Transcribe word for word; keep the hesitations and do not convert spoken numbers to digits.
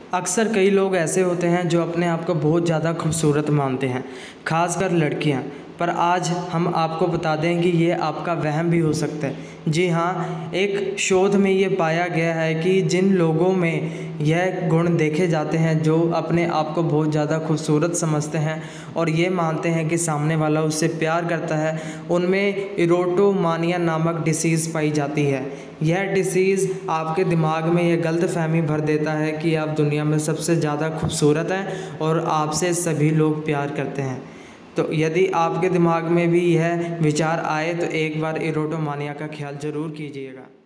अक्सर कई लोग ऐसे होते हैं जो अपने आप को बहुत ज़्यादा खूबसूरत मानते हैं, ख़ासकर लड़कियां। पर आज हम आपको बता दें कि ये आपका वहम भी हो सकता है। जी हाँ, एक शोध में ये पाया गया है कि जिन लोगों में यह गुण देखे जाते हैं, जो अपने आप को बहुत ज़्यादा खूबसूरत समझते हैं और ये मानते हैं कि सामने वाला उससे प्यार करता है, उनमें इरोटोमानिया नामक डिसीज़ पाई जाती है। यह डिसीज़ आपके दिमाग में ये गलतफहमी भर देता है कि आप दुनिया में सबसे ज़्यादा खूबसूरत हैं और आपसे सभी लोग प्यार करते हैं। तो यदि आपके दिमाग में भी यह विचार आए तो एक बार इरोटोमानिया का ख्याल ज़रूर कीजिएगा।